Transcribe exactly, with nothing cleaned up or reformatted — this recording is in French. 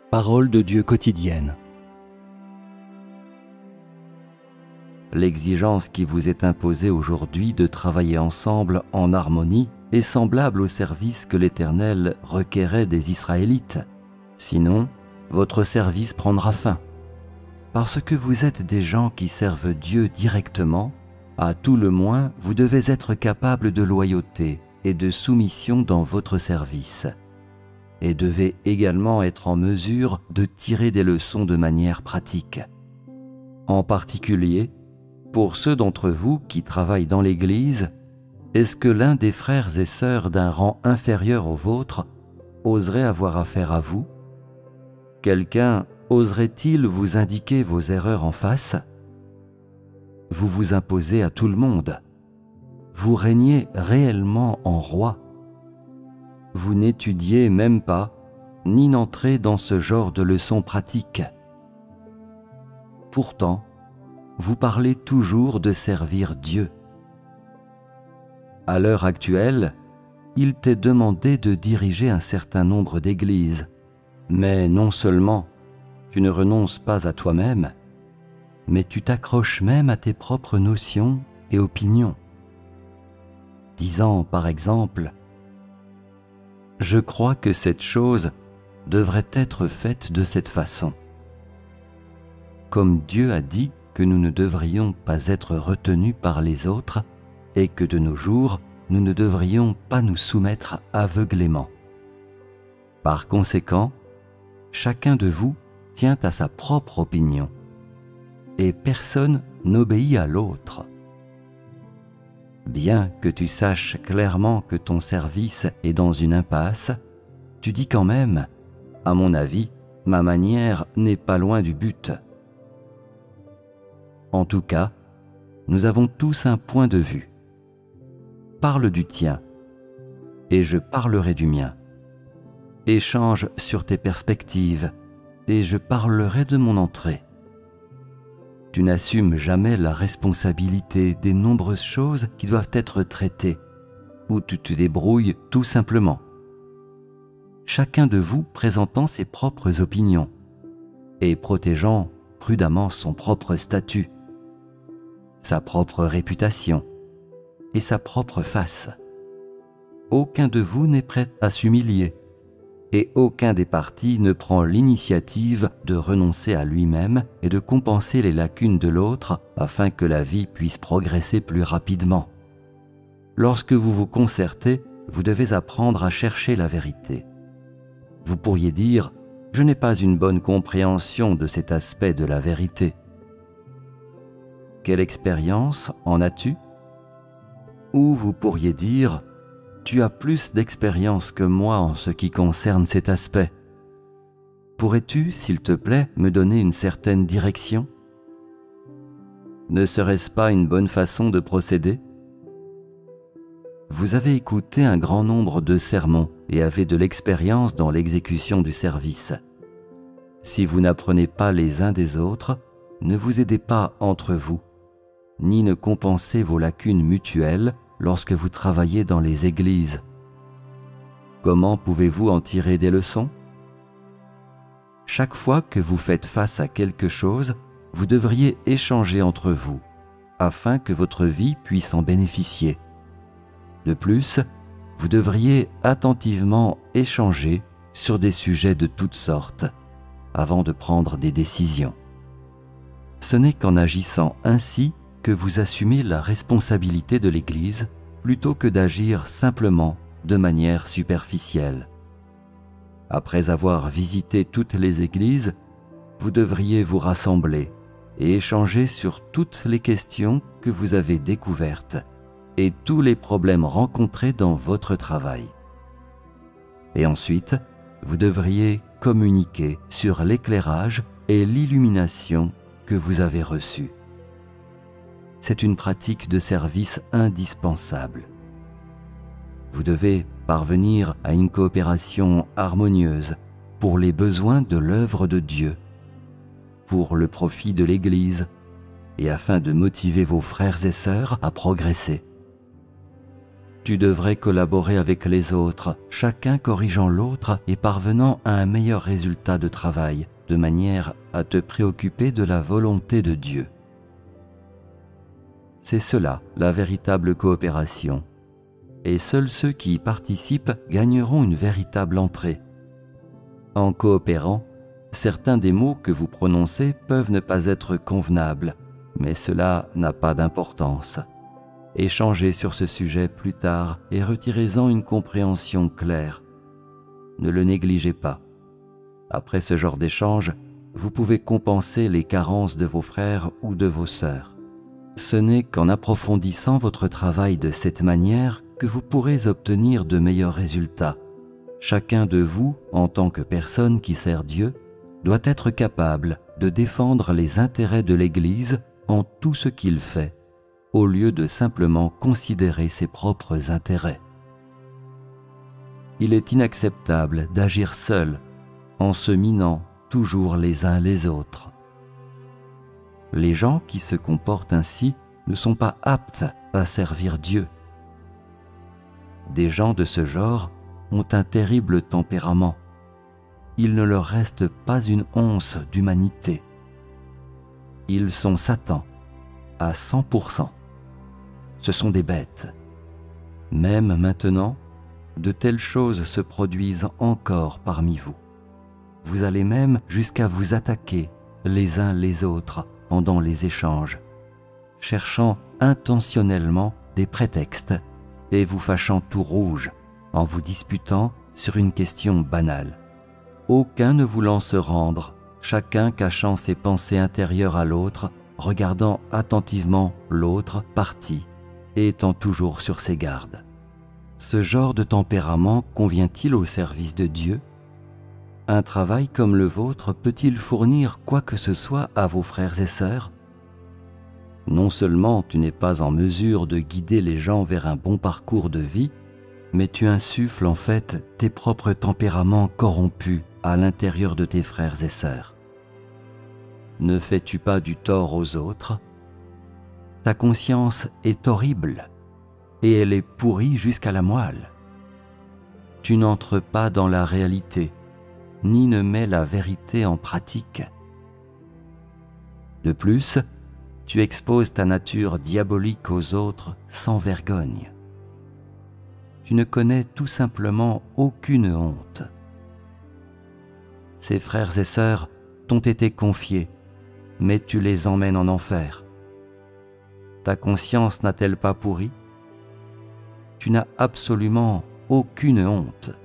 Parole de Dieu quotidienne. L'exigence qui vous est imposée aujourd'hui de travailler ensemble en harmonie est semblable au service que l'Éternel requérait des Israélites. Sinon, votre service prendra fin. Parce que vous êtes des gens qui servent Dieu directement, à tout le moins, vous devez être capable de loyauté et de soumission dans votre service, et devez également être en mesure de tirer des leçons de manière pratique. En particulier, pour ceux d'entre vous qui travaillent dans l'Église, est-ce que l'un des frères et sœurs d'un rang inférieur au vôtre oserait avoir affaire à vous? Quelqu'un oserait-il vous indiquer vos erreurs en face? Vous vous imposez à tout le monde. Vous régnez réellement en roi. Vous n'étudiez même pas, ni n'entrez dans ce genre de leçons pratiques. Pourtant, vous parlez toujours de servir Dieu. À l'heure actuelle, il t'est demandé de diriger un certain nombre d'églises, mais non seulement tu ne renonces pas à toi-même, mais tu t'accroches même à tes propres notions et opinions, disant par exemple « Je crois que cette chose devrait être faite de cette façon ». Comme Dieu a dit que nous ne devrions pas être retenus par les autres et que de nos jours, nous ne devrions pas nous soumettre aveuglément. Par conséquent, chacun de vous tient à sa propre opinion et personne n'obéit à l'autre. Bien que tu saches clairement que ton service est dans une impasse, tu dis quand même « À mon avis, ma manière n'est pas loin du but ». En tout cas, nous avons tous un point de vue. Parle du tien, et je parlerai du mien. Échange sur tes perspectives, et je parlerai de mon entrée. Tu n'assumes jamais la responsabilité des nombreuses choses qui doivent être traitées, ou tu te débrouilles tout simplement. Chacun de vous présentant ses propres opinions, et protégeant prudemment son propre statut, sa propre réputation et sa propre face. Aucun de vous n'est prêt à s'humilier et aucun des partis ne prend l'initiative de renoncer à lui-même et de compenser les lacunes de l'autre afin que la vie puisse progresser plus rapidement. Lorsque vous vous concertez, vous devez apprendre à chercher la vérité. Vous pourriez dire « Je n'ai pas une bonne compréhension de cet aspect de la vérité ». Quelle expérience en as-tu? Ou vous pourriez dire « Tu as plus d'expérience que moi en ce qui concerne cet aspect. Pourrais-tu, s'il te plaît, me donner une certaine direction? Ne serait-ce pas une bonne façon de procéder? Vous avez écouté un grand nombre de sermons et avez de l'expérience dans l'exécution du service. Si vous n'apprenez pas les uns des autres, ne vous aidez pas entre vous, ni ne compensez vos lacunes mutuelles lorsque vous travaillez dans les églises. Comment pouvez-vous en tirer des leçons? Chaque fois que vous faites face à quelque chose, vous devriez échanger entre vous, afin que votre vie puisse en bénéficier. De plus, vous devriez attentivement échanger sur des sujets de toutes sortes, avant de prendre des décisions. Ce n'est qu'en agissant ainsi que vous assumez la responsabilité de l'Église plutôt que d'agir simplement de manière superficielle. Après avoir visité toutes les églises, vous devriez vous rassembler et échanger sur toutes les questions que vous avez découvertes et tous les problèmes rencontrés dans votre travail. Et ensuite, vous devriez communiquer sur l'éclairage et l'illumination que vous avez reçus. C'est une pratique de service indispensable. Vous devez parvenir à une coopération harmonieuse pour les besoins de l'œuvre de Dieu, pour le profit de l'Église et afin de motiver vos frères et sœurs à progresser. Tu devrais collaborer avec les autres, chacun corrigeant l'autre et parvenant à un meilleur résultat de travail, de manière à te préoccuper de la volonté de Dieu. C'est cela, la véritable coopération. Et seuls ceux qui y participent gagneront une véritable entrée. En coopérant, certains des mots que vous prononcez peuvent ne pas être convenables, mais cela n'a pas d'importance. Échangez sur ce sujet plus tard et retirez-en une compréhension claire. Ne le négligez pas. Après ce genre d'échange, vous pouvez compenser les carences de vos frères ou de vos sœurs. Ce n'est qu'en approfondissant votre travail de cette manière que vous pourrez obtenir de meilleurs résultats. Chacun de vous, en tant que personne qui sert Dieu, doit être capable de défendre les intérêts de l'Église en tout ce qu'il fait, au lieu de simplement considérer ses propres intérêts. Il est inacceptable d'agir seul, en se minant toujours les uns les autres. Les gens qui se comportent ainsi ne sont pas aptes à servir Dieu. Des gens de ce genre ont un terrible tempérament. Il ne leur reste pas une once d'humanité. Ils sont Satan à cent pour cent. Ce sont des bêtes. Même maintenant, de telles choses se produisent encore parmi vous. Vous allez même jusqu'à vous attaquer les uns les autres pendant les échanges, cherchant intentionnellement des prétextes et vous fâchant tout rouge en vous disputant sur une question banale. Aucun ne voulant se rendre, chacun cachant ses pensées intérieures à l'autre, regardant attentivement l'autre partie et étant toujours sur ses gardes. Ce genre de tempérament convient-il au service de Dieu? Un travail comme le vôtre peut-il fournir quoi que ce soit à vos frères et sœurs? Non seulement tu n'es pas en mesure de guider les gens vers un bon parcours de vie, mais tu insuffles en fait tes propres tempéraments corrompus à l'intérieur de tes frères et sœurs. Ne fais-tu pas du tort aux autres? Ta conscience est horrible et elle est pourrie jusqu'à la moelle. Tu n'entres pas dans la réalité, ni ne mets la vérité en pratique. De plus, tu exposes ta nature diabolique aux autres sans vergogne. Tu ne connais tout simplement aucune honte. Ces frères et sœurs t'ont été confiés, mais tu les emmènes en enfer. Ta conscience n'a-t-elle pas pourri? Tu n'as absolument aucune honte.